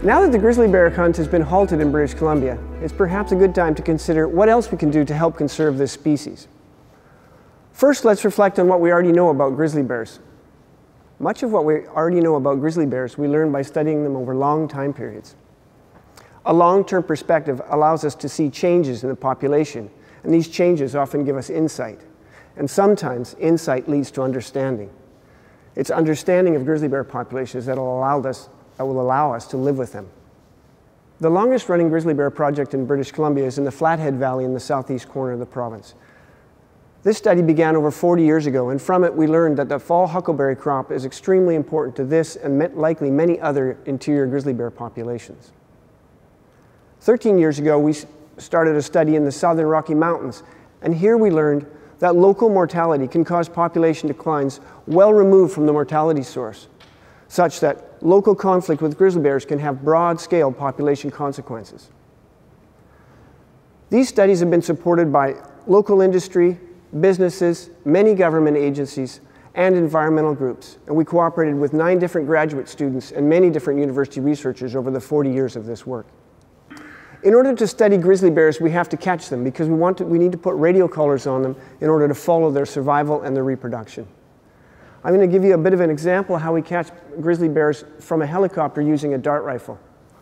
Now that the grizzly bear hunt has been halted in British Columbia, it's perhaps a good time to consider what else we can do to help conserve this species. First, let's reflect on what we already know about grizzly bears. Much of what we already know about grizzly bears we learned by studying them over long time periods. A long-term perspective allows us to see changes in the population, and these changes often give us insight. And sometimes insight leads to understanding. It's understanding of grizzly bear populations that will allow us to live with them. The longest running grizzly bear project in British Columbia is in the Flathead Valley in the southeast corner of the province. This study began over 40 years ago, and from it we learned that the fall huckleberry crop is extremely important to this and likely many other interior grizzly bear populations. 13 years ago, we started a study in the southern Rocky Mountains, and here we learned that local mortality can cause population declines well removed from the mortality source, such that local conflict with grizzly bears can have broad-scale population consequences. These studies have been supported by local industry, businesses, many government agencies, and environmental groups, and we cooperated with 9 different graduate students and many different university researchers over the 40 years of this work. In order to study grizzly bears, we have to catch them because we need to put radio collars on them in order to follow their survival and their reproduction. I'm going to give you a bit of an example of how we catch grizzly bears from a helicopter using a dart rifle.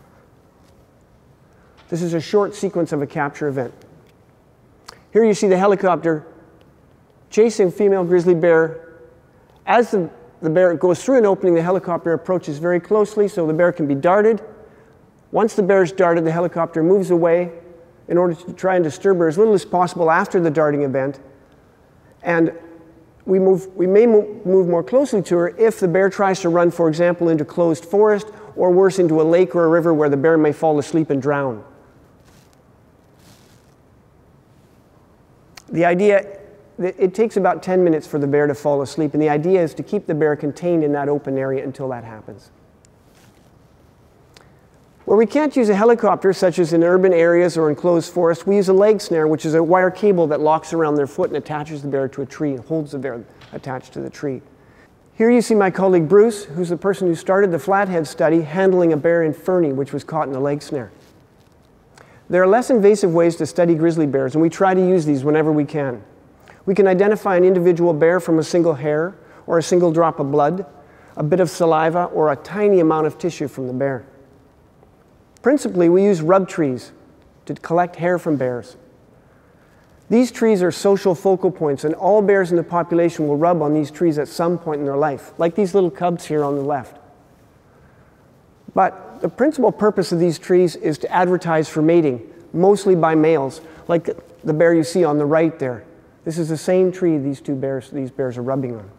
This is a short sequence of a capture event. Here you see the helicopter chasing female grizzly bear. As the bear goes through an opening, the helicopter approaches very closely so the bear can be darted. Once the bear is darted, the helicopter moves away in order to try and disturb her as little as possible after the darting event. And we may move more closely to her if the bear tries to run, for example, into closed forest, or worse, into a lake or a river where the bear may fall asleep and drown. The idea, it takes about 10 minutes for the bear to fall asleep, and the idea is to keep the bear contained in that open area until that happens. Where we can't use a helicopter, such as in urban areas or enclosed forests, we use a leg snare, which is a wire cable that locks around their foot and attaches the bear to a tree and holds the bear attached to the tree. Here you see my colleague Bruce, who's the person who started the Flathead study, handling a bear in Fernie, which was caught in a leg snare. There are less invasive ways to study grizzly bears, and we try to use these whenever we can. We can identify an individual bear from a single hair, or a single drop of blood, a bit of saliva, or a tiny amount of tissue from the bear. Principally, we use rub trees to collect hair from bears. These trees are social focal points, and all bears in the population will rub on these trees at some point in their life, like these little cubs here on the left. But the principal purpose of these trees is to advertise for mating, mostly by males, like the bear you see on the right there. This is the same tree these bears are rubbing on.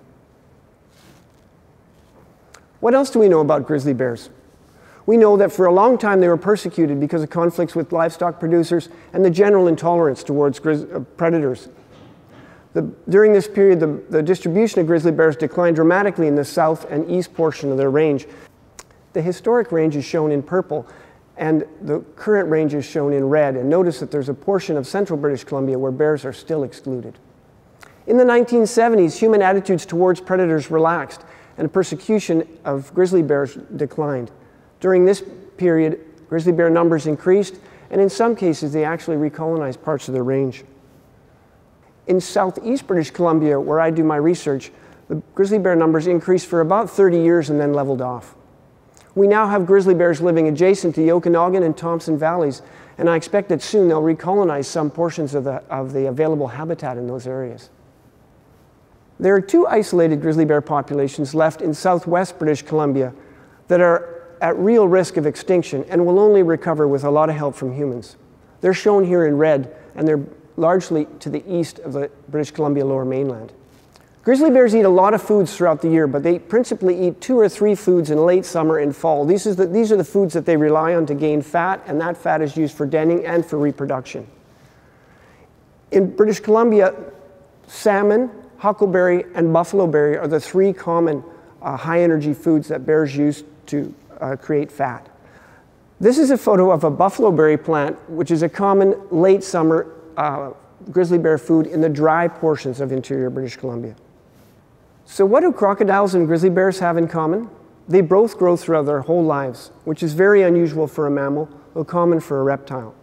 What else do we know about grizzly bears? We know that for a long time they were persecuted because of conflicts with livestock producers and the general intolerance towards predators. During this period, the distribution of grizzly bears declined dramatically in the south and east portion of their range. The historic range is shown in purple, and the current range is shown in red. And notice that there's a portion of central British Columbia where bears are still excluded. In the 1970s, human attitudes towards predators relaxed, and persecution of grizzly bears declined. During this period, grizzly bear numbers increased, and in some cases, they actually recolonized parts of their range. In southeast British Columbia, where I do my research, the grizzly bear numbers increased for about 30 years and then leveled off. We now have grizzly bears living adjacent to the Okanagan and Thompson valleys, and I expect that soon they'll recolonize some portions of the available habitat in those areas. There are 2 isolated grizzly bear populations left in southwest British Columbia that are at real risk of extinction and will only recover with a lot of help from humans. They're shown here in red, and they're largely to the east of the British Columbia lower mainland. Grizzly bears eat a lot of foods throughout the year, but they principally eat 2 or 3 foods in late summer and fall. These are the foods that they rely on to gain fat, and that fat is used for denning and for reproduction. In British Columbia, salmon, huckleberry, and buffalo berry are the 3 common high-energy foods that bears use to create fat. This is a photo of a buffalo berry plant, which is a common late summer grizzly bear food in the dry portions of interior British Columbia. So what do crocodiles and grizzly bears have in common? They both grow throughout their whole lives, which is very unusual for a mammal, though common for a reptile.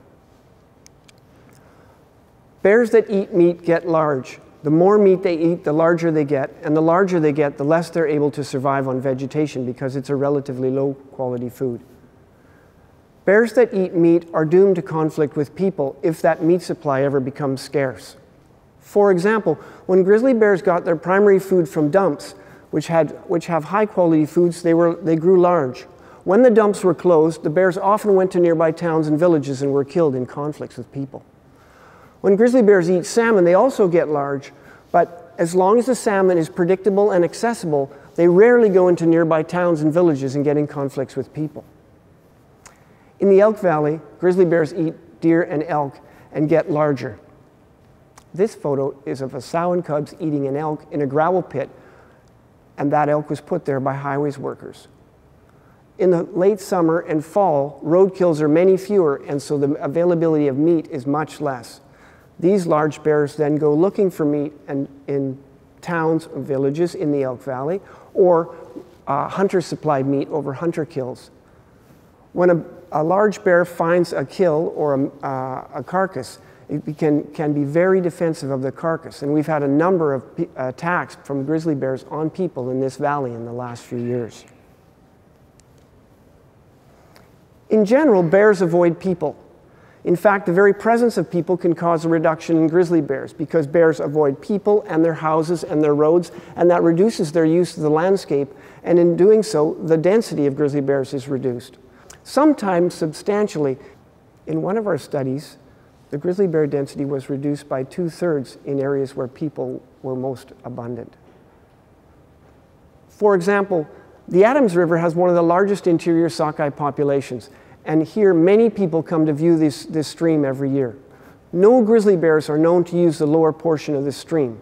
Bears that eat meat get large. The more meat they eat, the larger they get, and the larger they get, the less they're able to survive on vegetation because it's a relatively low-quality food. Bears that eat meat are doomed to conflict with people if that meat supply ever becomes scarce. For example, when grizzly bears got their primary food from dumps, which have high-quality foods, they grew large. When the dumps were closed, the bears often went to nearby towns and villages and were killed in conflicts with people. When grizzly bears eat salmon, they also get large, but as long as the salmon is predictable and accessible, they rarely go into nearby towns and villages and get in conflicts with people. In the Elk Valley, grizzly bears eat deer and elk and get larger. This photo is of a sow and cubs eating an elk in a gravel pit, and that elk was put there by highways workers. In the late summer and fall, roadkills are many fewer, and so the availability of meat is much less. These large bears then go looking for meat in towns or villages in the Elk Valley, or hunter-supplied meat over hunter kills. When a large bear finds a kill or a carcass, it can be very defensive of the carcass. And we've had a number of attacks from grizzly bears on people in this valley in the last few years. In general, bears avoid people. In fact, the very presence of people can cause a reduction in grizzly bears because bears avoid people and their houses and their roads, and that reduces their use of the landscape, and in doing so, the density of grizzly bears is reduced. Sometimes substantially. In one of our studies, the grizzly bear density was reduced by 2/3 in areas where people were most abundant. For example, the Adams River has one of the largest interior sockeye populations, and here many people come to view this stream every year. No grizzly bears are known to use the lower portion of this stream.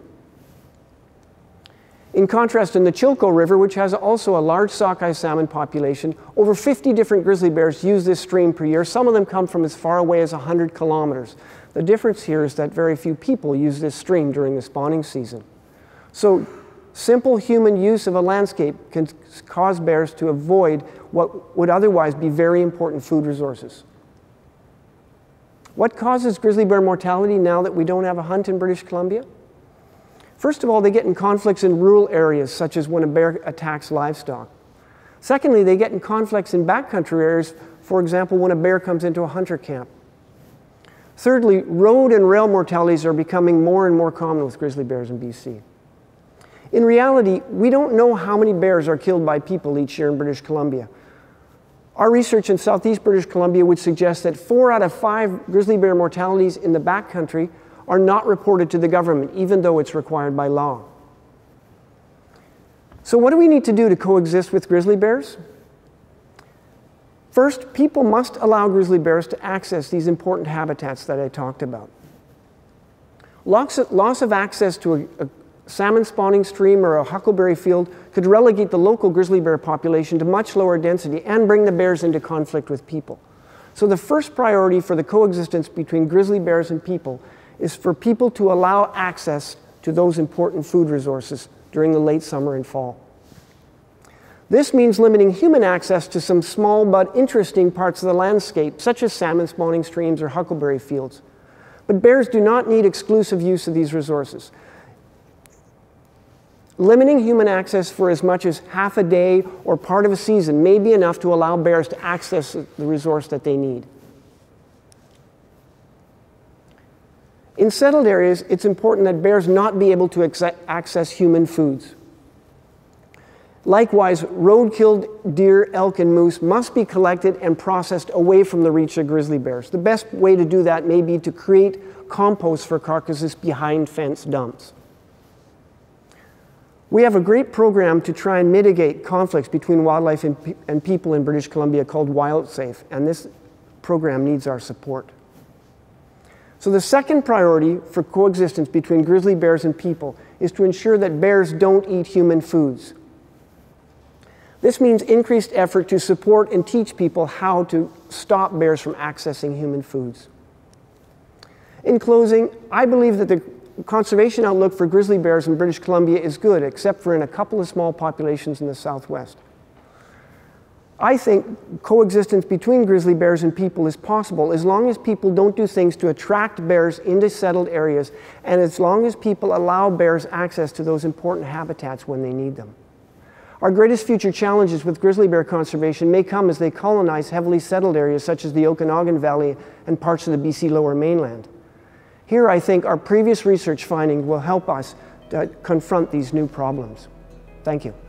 In contrast, in the Chilko River, which has also a large sockeye salmon population, over 50 different grizzly bears use this stream per year. Some of them come from as far away as 100 kilometers. The difference here is that very few people use this stream during the spawning season. So simple human use of a landscape can cause bears to avoid what would otherwise be very important food resources. What causes grizzly bear mortality now that we don't have a hunt in British Columbia? First of all, they get in conflicts in rural areas, such as when a bear attacks livestock. Secondly, they get in conflicts in backcountry areas, for example, when a bear comes into a hunter camp. Thirdly, road and rail mortalities are becoming more and more common with grizzly bears in BC. In reality, we don't know how many bears are killed by people each year in British Columbia. Our research in southeast British Columbia would suggest that 4 out of 5 grizzly bear mortalities in the backcountry are not reported to the government, even though it's required by law. So what do we need to do to coexist with grizzly bears? First, people must allow grizzly bears to access these important habitats that I talked about. Loss of access to a salmon spawning stream or a huckleberry field could relegate the local grizzly bear population to much lower density and bring the bears into conflict with people. So the first priority for the coexistence between grizzly bears and people is for people to allow access to those important food resources during the late summer and fall. This means limiting human access to some small but interesting parts of the landscape, such as salmon spawning streams or huckleberry fields. But bears do not need exclusive use of these resources. Limiting human access for as much as half a day or part of a season may be enough to allow bears to access the resource that they need. In settled areas, it's important that bears not be able to access human foods. Likewise, road-killed deer, elk, and moose must be collected and processed away from the reach of grizzly bears. The best way to do that may be to create compost for carcasses behind fenced dumps. We have a great program to try and mitigate conflicts between wildlife and people in British Columbia called WildSafe, and this program needs our support. So the second priority for coexistence between grizzly bears and people is to ensure that bears don't eat human foods. This means increased effort to support and teach people how to stop bears from accessing human foods. In closing, I believe that the conservation outlook for grizzly bears in British Columbia is good, except for in a couple of small populations in the southwest. I think coexistence between grizzly bears and people is possible as long as people don't do things to attract bears into settled areas and as long as people allow bears access to those important habitats when they need them. Our greatest future challenges with grizzly bear conservation may come as they colonize heavily settled areas such as the Okanagan Valley and parts of the BC Lower Mainland. Here, I think our previous research findings will help us to confront these new problems. Thank you.